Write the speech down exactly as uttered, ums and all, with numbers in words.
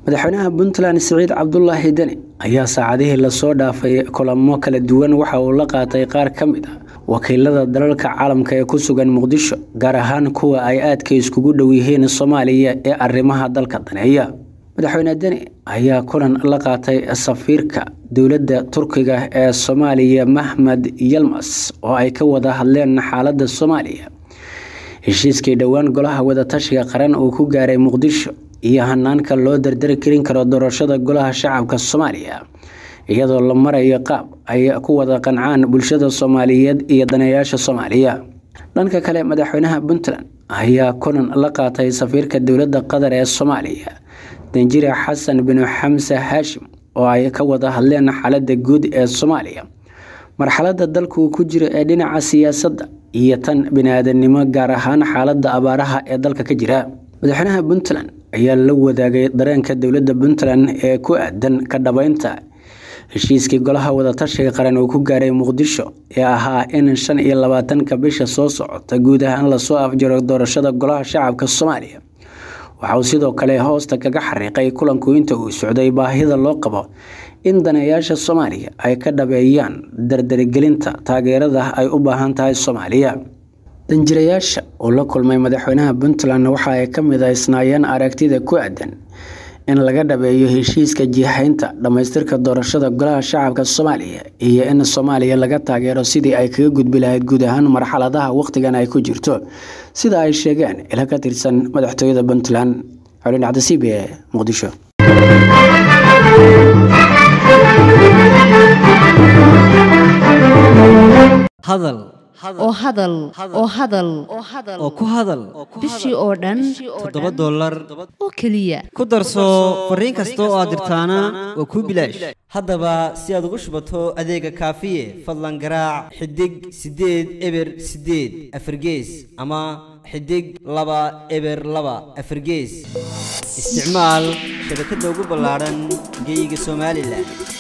madaxweynaha Puntland Siciid Cabdullaahi Dani ayaa saacadihii la soo dhaafay kulamo kala duwan waxa uu la qaatay qaar ka mid ah wakiilada dalalka caalamka ee ku sugan Muqdisho gaar ahaan kuwa ay aadka iskugu dhow yihiin Soomaaliya ee arrimaha dalka daneeya. madaxweyne Dani ayaa kulan la qaatay safiirka dowladda Turkiga ee Soomaaliya Mahmed Yilmaz oo ay ka wada hadleen xaaladda Soomaaliya. heshiiskii dhawaan golaha wada tashiga qaran uu ku gaaray Muqdisho iyo hanaanka loo dardar kirin karo doorashada golaha shacabka Soomaaliya iyadoo la marayo qaab ay ku wada qancaan bulshada Soomaaliyeed iyo daneeyaasha Soomaaliya. dhanka kale madaxweynaha Puntland ayaa kulan la qaatay safiirka dowladda Qatar ee Soomaaliya Danjire Xasan bin Xamse Hashim oo ay ka wada hadleen xaaladda guud ee Soomaaliya, marxaladda dalku ku jiro ee dhinaca siyaasadda iyo tan bini'aadanimo gaar ahaan xaaladda abaaraha ee dalka ka jira. madaxweynaha Puntland ayaa la wadaagay dareenka dowladda Puntland ee ku aadan ka dhabaynta heshiiskii golaha wada tashiga qaran uu ku gaaray Muqdisho ee ahaa in shan iyo labaatanka bisha soo socota guud ahaan la soo afjaro doorashada golaha shacabka Soomaaliya. waxa uu sidoo kale hoosta kaga xariiqay kulanku inta uu socday baahida loo qabo in daneeyaasha Soomaaliya ay ka dhabeeyaan dardargelinta taageerada ay u baahan tahay Soomaaliya. danjirayaasha oo la kulmay madaxweynaha Puntland waxa ay ka mid ahaayeen aragtida ku aadan in laga dhabeeyo heshiiska jihaynta dhamaystirka doorashada golaha shacabka Soomaaliya iyo in Soomaaliya laga taageero sidii ay kaga gudbi lahayd guud ahaan marxaladaha waqtigan ay ku jirto sida ay sheegeen ila ka tirsan madaxtooyada Puntland. Xulin Cabdisiibe, Muqdisho. hadal oo hadal oo hadal oo ku hadal bishii oo dhan toddoba dollar oo kaliya ku darso fariin kasta oo aad dirtaana waa ku bilaash. haddaba si aad ugu shubato adeega kaafiye fadlan garaac xidig sideed eber sideed afargees ama xidig laba eber laba afargees. isticmaal shabakadda ugu ballaaran geyga Soomaaliland.